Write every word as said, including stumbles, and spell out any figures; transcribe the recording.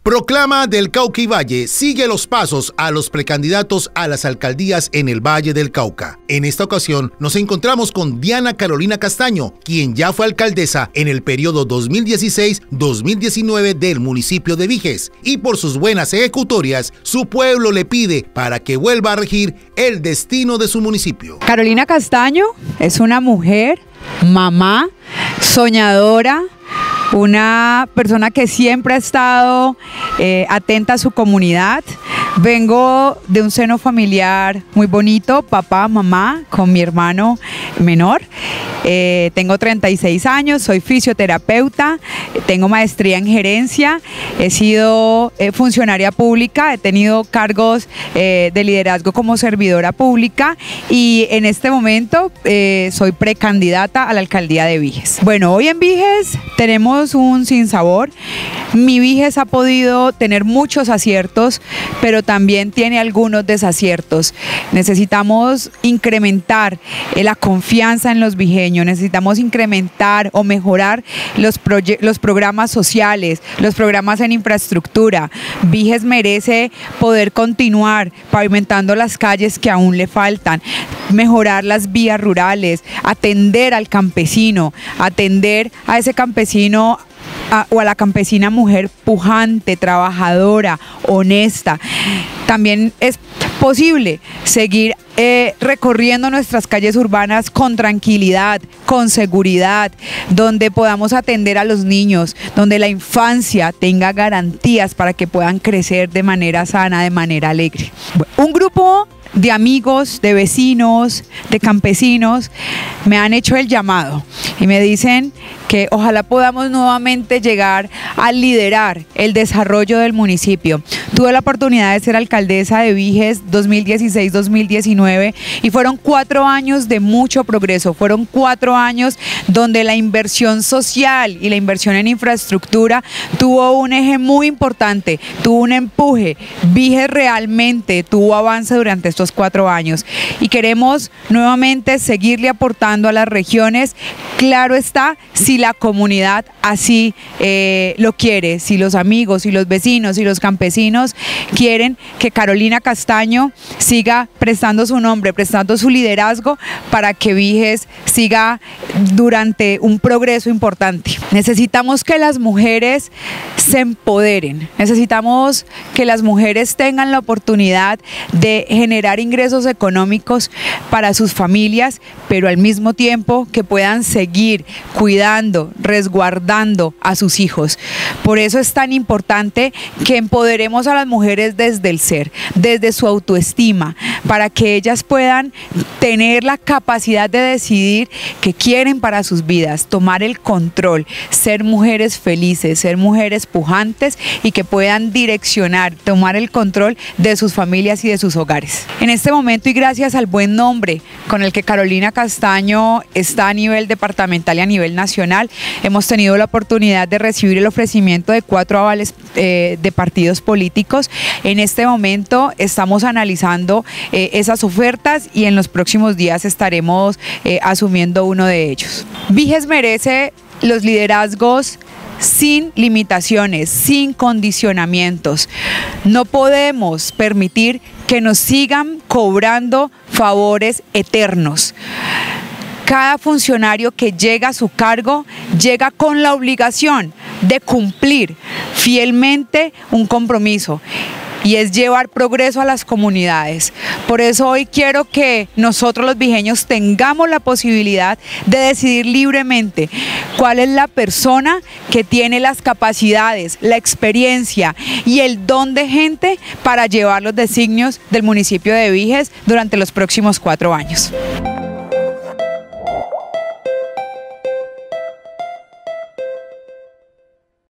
Proclama del Cauca y Valle sigue los pasos a los precandidatos a las alcaldías en el Valle del Cauca. En esta ocasión nos encontramos con Diana Carolina Castaño, quien ya fue alcaldesa en el periodo dos mil dieciséis dos mil diecinueve del municipio de Viges, y por sus buenas ejecutorias su pueblo le pide para que vuelva a regir el destino de su municipio. Carolina Castaño es una mujer, mamá, soñadora, una persona que siempre ha estado eh, atenta a su comunidad. Vengo de un seno familiar muy bonito, papá, mamá, con mi hermano menor. Eh, tengo treinta y seis años, soy fisioterapeuta, tengo maestría en gerencia, he sido eh, funcionaria pública, he tenido cargos eh, de liderazgo como servidora pública y en este momento eh, soy precandidata a la alcaldía de Viges. Bueno, hoy en Viges tenemos un sinsabor. Mi Viges ha podido tener muchos aciertos, pero también tiene algunos desaciertos. Necesitamos incrementar eh, la confianza en los vigeños, necesitamos incrementar o mejorar los, los programas sociales, los programas en infraestructura. Viges merece poder continuar pavimentando las calles que aún le faltan, mejorar las vías rurales, atender al campesino, atender a ese campesino A, o a la campesina mujer pujante, trabajadora, honesta. También es posible seguir eh, recorriendo nuestras calles urbanas con tranquilidad, con seguridad, donde podamos atender a los niños, donde la infancia tenga garantías para que puedan crecer de manera sana, de manera alegre. Un grupo de amigos, de vecinos, de campesinos me han hecho el llamado y me dicen que ojalá podamos nuevamente llegar a liderar el desarrollo del municipio. Tuve la oportunidad de ser alcaldesa de Viges dos mil dieciséis dos mil diecinueve y fueron cuatro años de mucho progreso, fueron cuatro años donde la inversión social y la inversión en infraestructura tuvo un eje muy importante, tuvo un empuje. Viges realmente tuvo avance durante estos cuatro años y queremos nuevamente seguirle aportando a las regiones, claro está, si la comunidad así eh, lo quiere, si los amigos, si los vecinos, si los campesinos quieren que Carolina Castaño siga prestando su nombre, prestando su liderazgo para que Viges siga durante un progreso importante. Necesitamos que las mujeres se empoderen, necesitamos que las mujeres tengan la oportunidad de generar ingresos económicos para sus familias, pero al mismo tiempo que puedan seguir cuidando, resguardando a sus hijos. Por eso es tan importante que empoderemos a las mujeres desde el ser, desde su autoestima, para que ellas puedan tener la capacidad de decidir qué quieren para sus vidas, tomar el control, ser mujeres felices, ser mujeres pujantes y que puedan direccionar, tomar el control de sus familias y de sus hogares. En este momento y gracias al buen nombre con el que Carolina Castaño está a nivel departamental y a nivel nacional, hemos tenido la oportunidad de recibir el ofrecimiento de cuatro avales eh, de partidos políticos. En este momento estamos analizando eh, esas ofertas y en los próximos días estaremos eh, asumiendo uno de ellos. Viges merece los liderazgos sin limitaciones, sin condicionamientos. No podemos permitir que nos sigan cobrando favores eternos. Cada funcionario que llega a su cargo llega con la obligación de cumplir fielmente un compromiso y es llevar progreso a las comunidades. Por eso hoy quiero que nosotros los vigeños tengamos la posibilidad de decidir libremente cuál es la persona que tiene las capacidades, la experiencia y el don de gente para llevar los designios del municipio de Viges durante los próximos cuatro años.